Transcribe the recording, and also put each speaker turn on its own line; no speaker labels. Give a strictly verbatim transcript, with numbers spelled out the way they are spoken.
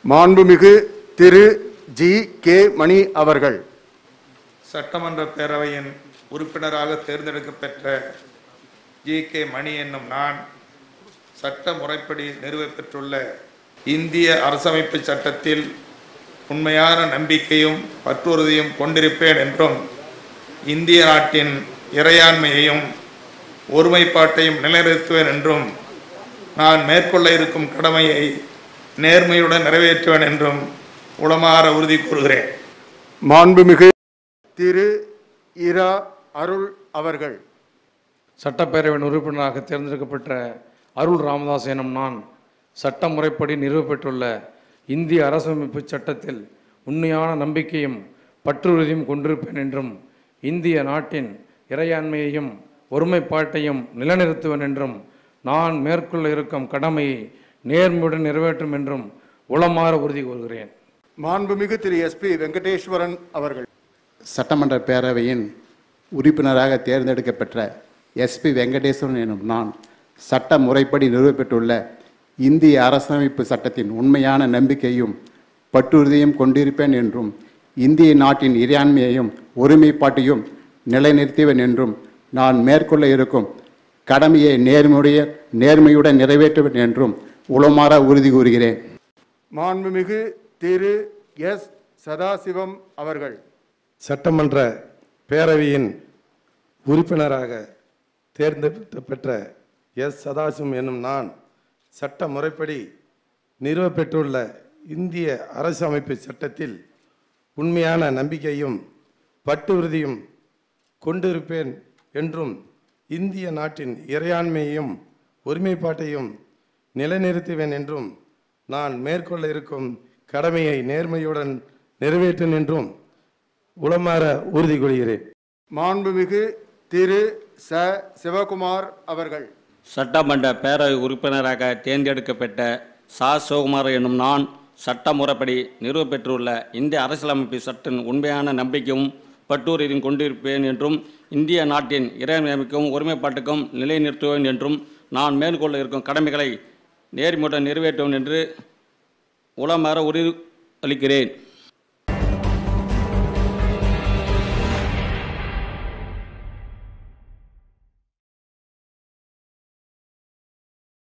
மாண்புமிகு திரு G K மணி அவர்கள்.
சட்டமன்ற பேரவையின் உறுப்பினராக தேர்ந்தெடுக்கப்பெற்ற ஜி கே மணி என்னும் நான் சட்ட முறைப்படி நிறுவப்பெற்றுள்ள இந்திய அரசமைப்பு சட்டத்தில் உண்மையான நம்பிக்கையும் பற்றுறுதியும் கொண்டிருப்பேன் என்றும் இந்திய நாட்டின் இறையாண்மையையும் ஒருமைப்பாட்டையும் நிலைநிறுத்துவேன் என்றும் நான் மேற்கொள்ள இருக்கும் கடமையை நேர்மையுடன் நிறைவேற்றுவேன் என்றும் உளமாற உறுதி கூறுகிறேன்.
மாண்புமிகு திரு இரா அருள் அவர்கள்.
சட்டப்பேரவையின் உறுப்பினராக தேர்ந்தெடுக்கப்பட்ட அருள் ராமதாஸ் எனும் நான் சட்ட முறைப்படி நிறுவப்பெற்றுள்ள இந்திய அரசமைப்பு சட்டத்தில் உண்மையான நம்பிக்கையும் பற்றுறுதியும் கொண்டிருப்பேன் என்றும் இந்திய நாட்டின் இறையாண்மையையும் ஒருமைப்பாட்டையும் நிலைநிறுத்துவேன் என்றும் நான் மேற்கொள்ள இருக்கும் கடமையை நேர்மையுடன் நிறைவேற்றும் என்றும் உளமாற உறுதி கூறுகிறேன்.
மாண்புமிகு திரு எஸ் பி வெங்கடேஸ்வரன் அவர்கள்.
சட்டமன்ற பேரவையின் உறுப்பினராக தேர்ந்தெடுக்கப்பெற்ற எஸ் பி வெங்கடேஸ்வரன் எனும் நான் சட்ட முறைப்படி நிறுவப்பெற்றுள்ள இந்திய அரசமைப்பு சட்டத்தின் உண்மையான நம்பிக்கையும் பற்றுறுதியும் கொண்டிருப்பேன் என்றும் இந்திய நாட்டின் இறையாண்மையையும் ஒருமைப்பாட்டையும் நிலைநிறுத்துவேன் என்றும் நான் மேற்கொள்ள இருக்கும் கடமையை நேர்மையுடைய நேர்மையுடன் நிறைவேற்றுவேன் என்றும் உளமாற உறுதி கூறுகிறேன்.
மாண்புமிகு திரு எஸ் சதாசிவம் அவர்கள்.
சட்டமன்ற பேரவையின் உறுப்பினராக தேர்ந்தெடுக்கப்பெற்ற எஸ் சதாசிவம் என்னும் நான் சட்ட முறைப்படி நிறுவப்பெற்றுள்ள இந்திய அரசமைப்பு சட்டத்தில் உண்மையான நம்பிக்கையும் பற்றுறுதியும் கொண்டிருப்பேன் என்றும் இந்திய நாட்டின் இறையாண்மையையும் ஒருமைப்பாட்டையும் நிலைநிறுத்துவேன் என்றும் நான் மேற்கொள்ள இருக்கும் கடமையை நேர்மையுடன் நிறைவேற்றேன் என்றும் உளமாற உறுதி கொள்கிறேன்.
மாண்புமிகு திரு ச சிவகுமார் அவர்கள்.
சட்டமன்ற பேரவை உறுப்பினராக தேர்ந்தெடுக்கப்பட்ட சா சிவகுமார் என்னும் நான் சட்ட முறைப்படி நிறுவப்பெற்றுள்ள இந்திய அரசியலமைப்பு சட்டின் உண்மையான நம்பிக்கையும் பற்றுறுதியும் கொண்டிருப்பேன் என்றும் இந்திய நாட்டின் இறையாண்மைக்கும் ஒருமைப்பாட்டுக்கும் நிலைநிறுத்துவேன் என்றும் நான் மேற்கொள்ள இருக்கும் கடமைகளை நேர்மையுடன் நிறைவேற்றுவேன் என்று உளமாற உறுதி அளிக்கிறேன்.